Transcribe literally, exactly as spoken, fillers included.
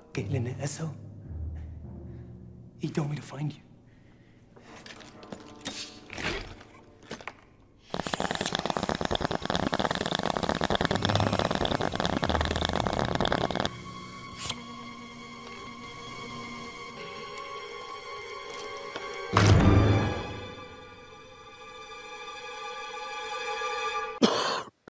Caitlin Esso. He told me to find you.